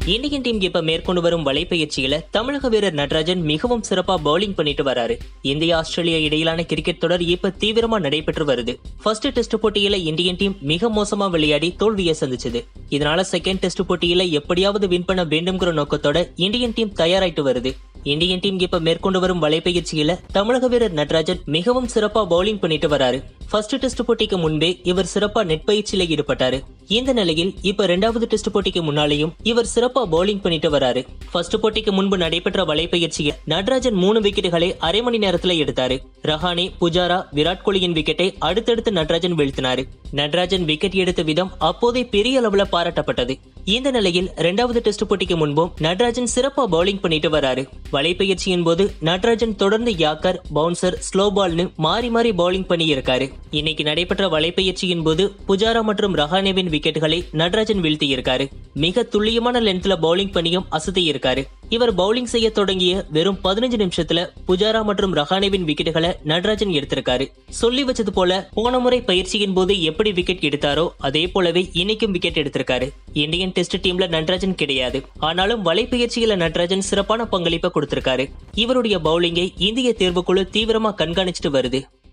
Indian team இப்ப மேற்கொண்டு வரும் வலைப்பயிற்சியில தமிழக வீரர் நடராஜன் மிகவும் சிறப்பா பவுலிங் பண்ணிட்டு வராரு. இந்தியா ஆஸ்திரேலியா இடையிலான கிரிக்கெட் தொடர் இப்ப தீவிரமா நடைபெற்று வருது. ஃபர்ஸ்ட் டெஸ்ட் போட்டியில இந்தியன் டீம் மிக மோசமா விளையாடி தோல்வியை சந்திச்சது. இதனால செகண்ட் டெஸ்ட் போட்டியில எப்படியாவது வின் பண்ண வேண்டும்ங்கிற நோக்கத்தோட இந்தியன் டீம் தயாராயிட்டு வருது. இந்தியன் டீம் இப்ப மேற்கொண்டு வரும் வலைப்பயிற்சியில தமிழக வீரர் நடராஜன் மிகவும் சிறப்பா பவுலிங் பண்ணிட்டு வராரு. ஃபர்ஸ்ட் டெஸ்ட் போட்டிக்கு முன்பே இவர் சிறப்பா நெட் பயிற்சியில ஈடுபட்டாரு. இந்த நிலையில் இப்ப இரண்டாவது டெஸ்ட் போட்டிக்கு முன்னாலேயும் இவர் சிறப்பா பவுலிங் பண்ணிட்டு வராரு. ஃபர்ஸ்ட் போட்டிக்கு முன்பு நடைபெற்ற வலைப்பயிற்சியில் நடராஜன் 3 விக்கெட்டுகளை அரை மணி நேரத்துல எடுத்தாரு. ரஹானே, புஜாரா, விராட் கோலியின் விக்கெட்டை அடுத்தடுத்து நடராஜன் வீழ்த்தினாரு. நடராஜன் விக்கெட் எடுத்த விதம் அப்போதே பெரிய அளவுல பாராட்டப்பட்டது. இந்த நிலையில் இரண்டாவது டெஸ்ட் போட்டிக்கு முன்பும் நடராஜன் சிறப்பா பவுலிங் பண்ணிட்டு வராரு. வலைப்பயிற்சியின் போது நடராஜன் தொடர்ந்து யாக்கர், பவுன்சர், ஸ்லோ பால்னு மாறி மாறி பவுலிங் பண்ணி இருக்காரு. இன்னைக்கு நடைபெற்ற வலைப்பயிற்சியின் போது புஜாரா மற்றும் ரஹானேவின் விக்கெட்டுகளை நடராஜன் வீழ்த்தி இருக்காரு. மிக துல்லியமான லென்த்ல பவுலிங் பண்ணியும் அசத்தி இருக்காரு. இவர் பவுலிங் செய்ய தொடங்கிய வெறும் 15 நிமிஷத்துல புஜாரா மற்றும் ரஹானேவின் விக்கெட்டுகளை நடராஜன் எடுத்திருக்காரு. சொல்லி வச்சது போல போன முறை பயிற்சியின் போது எப்படி விக்கெட் எடுத்தாரோ அதே போலவே இன்னைக்கும் விக்கெட் எடுத்திருக்காரு. இந்தியன் டெஸ்ட் டீம்ல நடராஜன் கிடையாது. ஆனாலும் வலைப்பயிற்சியில நடராஜன் சிறப்பான பங்களிப்பை கொடுத்திருக்காரு. இவருடைய பவுலிங்கை இந்திய தேர்வுக்குழு தீவிரமா கண்காணிச்சுட்டு வருது.